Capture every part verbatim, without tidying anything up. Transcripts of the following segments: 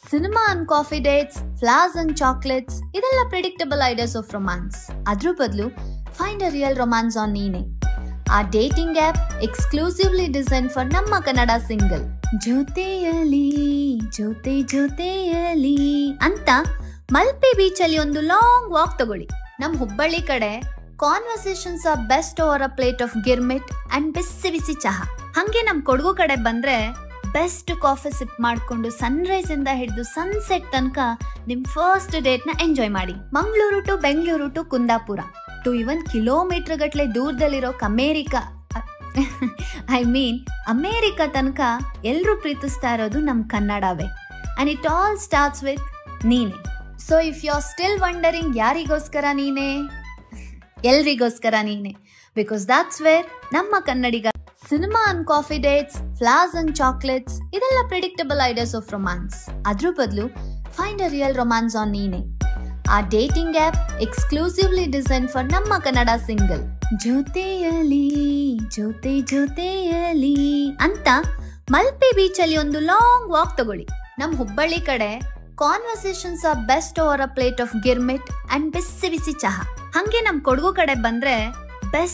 Cinema and coffee dates, flowers and chocolates ಇದೆಲ್ಲ predictable ideas of romance. ಅದ್ರ ಬದಲು find a real romance on Neene. A dating app exclusively design for ನಮ್ಮ Kannada single. ಜೊತೆಯಲಿ ಜೊತೆ ಜೊತೆಯಲಿ ಅಂತ Malpe beach ಅಲ್ಲಿ ಒಂದು ಲಾಂಗ್ ವಾಕ್ ತಗೊಳ್ಳಿ. ನಮ್ ಹುಬ್ಬಳ್ಳಿ ಕಡೆ conversations are best over a plate of girmit and ಬಿಸಿ ಬಿಸಿ ಚಹಾ. ಹಂಗೆ ನಮ್ ಕೊಡಗು ಕಡೆ ಬಂದ್ರೆ ಬೆಸ್ಟ್ ಕಾಫಿ ಸಿಪ್ ಮಾಡ್ಕೊಂಡು ಸನ್ರೈಸ್ ಇಂದ ಹಿಡಿದು ಸನ್ಸೆಟ್ ತನಕ ನಿಮ್ ಫಸ್ಟ್ ಡೇಟ್ ನ ಎಂಜಾಯ್ ಮಾಡಿ. Mangaluru to Bengaluru to Kundapura to even kilometre ಗಟ್ಲೆ ದೂರದಲ್ಲಿರೋ ಅಮೇರಿಕಾ ಐ ಮೀನ್ ಅಮೇರಿಕಾ ತನಕ ಎಲ್ರೂ ಪ್ರೀತಿಸ್ತಾ ಇರೋದು ನಮ್ ಕನ್ನಡವೇ. And it all starts with Neene. So if you are still wondering ಯಾರಿಗೋಸ್ಕರ ನೀನೆ, ಎಲ್ರಿಗೋಸ್ಕರ ನೀನೆ. ಬಿಕಾಸ್ ದಟ್ಸ್ ವೇರ್ ನಮ್ಮ Kannadiga. Cinema and coffee dates, flowers and chocolates ಇದೆಲ್ಲ ಪ್ರಿಡಿಕ್ಟಬಲ್ ಐಡಿಯಾಸ್ ಆಫ್ ರೊಮ್ಯಾನ್ಸ್. ಅದ್ರ ಬದಲು find a real romance on Neene. A dating app exclusively design for ನಮ್ಮ Kannada single. ಜೊತೆಯಲಿ ಜೊತೆ ಜೊತೆಯಲಿ ಅಂತ Malpe beach ಅಲ್ಲಿ ಒಂದು ಲಾಂಗ್ ವಾಕ್ ತಗೊಳ್ಳಿ. ನಮ್ ಹುಬ್ಬಳ್ಳಿ ಕಡೆ conversations are best over a plate of girmit and ಬಿಸಿ ಬಿಸಿ ಚಹಾ. ಹಂಗೆ ನಮ್ ಕೊಡಗು ಕಡೆ ಬಂದ್ರೆ ಬೆಸ್ಟ್.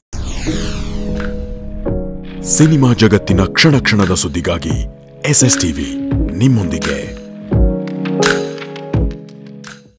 ಸಿನಿಮಾ ಜಗತ್ತಿನ ಕ್ಷಣ ಕ್ಷಣದ ಸುದ್ದಿಗಾಗಿ ಎಸ್ ಎಸ್ ಟಿವಿ ನಿಮ್ಮೊಂದಿಗೆ.